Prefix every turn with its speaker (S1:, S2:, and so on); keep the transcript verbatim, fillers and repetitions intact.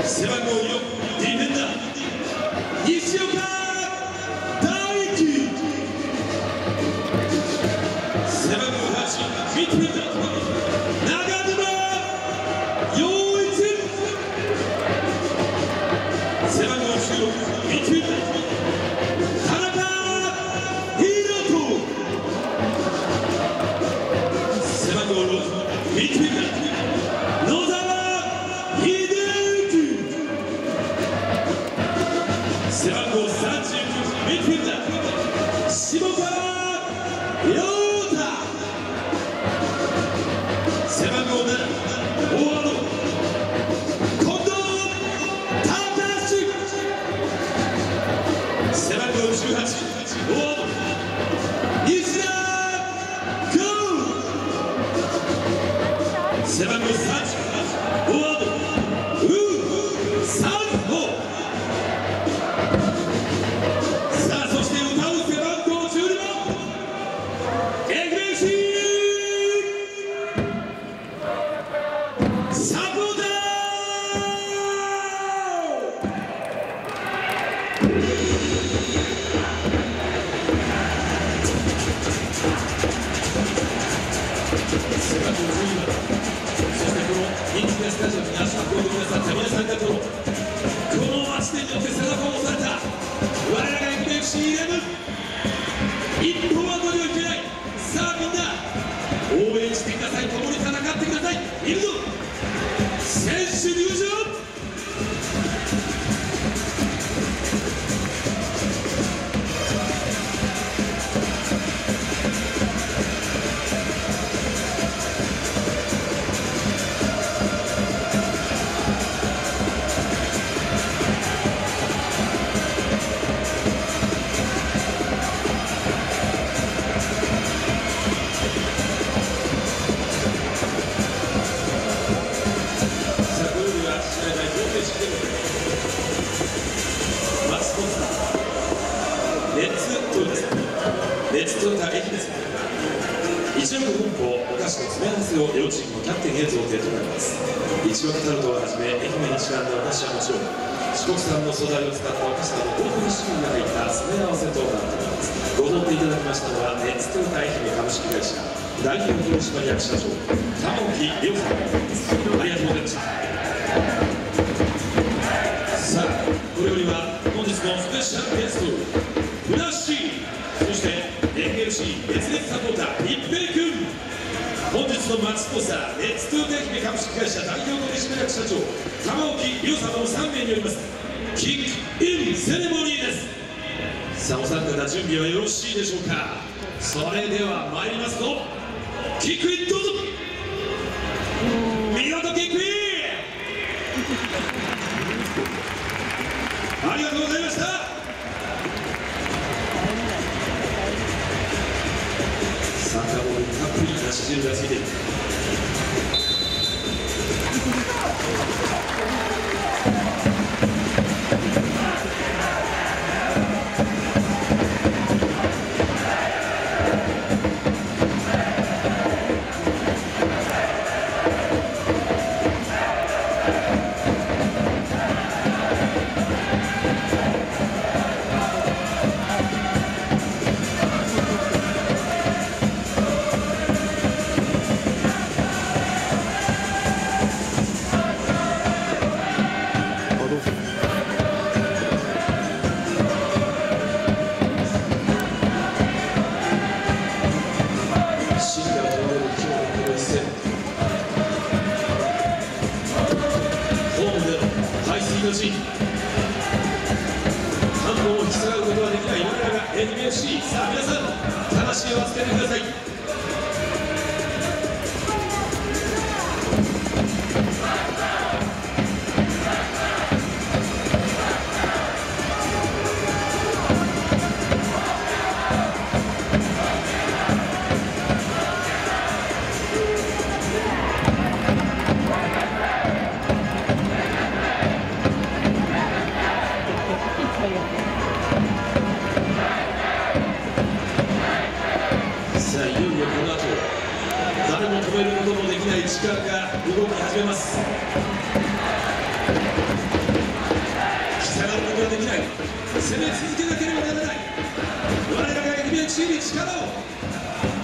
S1: 背番号よんディフェンダー西岡大輝。背番号はちミッドフィルダー長沼陽一。背番号じゅうろくミッドフィルダー田中宏斗。背番号ろくミッドフィルダー野沢秀幸。背番号さんじゅうきゅうミッドフィルダー下川陽太。背番号ななフォワード近藤隆。背番号じゅうはちフォワード西田剛。背番号さんじゅうフォワードウーサウスポー。さあそして歌う背番号じゅうにばんエグレシーサポーター。背番号じゅうにばん、そしてこの人気なスタジアムに足を運んでくださった皆さん方のこの街でによって背中を押された我らがエグレシーイレブン、一歩は後にはいけない。さあみんな応援してください。共に戦ってください。いるぞ選手入場。レッツトヨタさん、レッツトヨタ駅です。一億本舗お菓子の詰め合わせを両チームのキャプテンへ贈呈となります。一億タルトをはじめ愛媛にちなんだお菓子はもちろん四国産の素材を使ったお菓子など多くの種類が入った詰め合わせとなっております。ご贈呈いただきましたのはレッツトヨタ愛媛株式会社代表取締役社長玉置亮さんです。ありがとうございました。さあこれよりは本日のスペシャルゲストふなっしー、そして エヌエルシー 熱烈サポーター一平君、本日の街スポンサーレッツトヨタ愛媛株式会社代表取締役社長玉置亮様のさんめいによりますキックインセレモニーです。さあお三方準備はよろしいでしょうか。それでは参りますとキックインどうぞ。見事キックインありがとうございました。サッカーボールにたっぷりなし汁がついている。半分を引き下がることはできない我らが エヌビーエフシー。 さあ皆さん魂を預けてください。 攻め続けなければならない。我らが夢チーム力を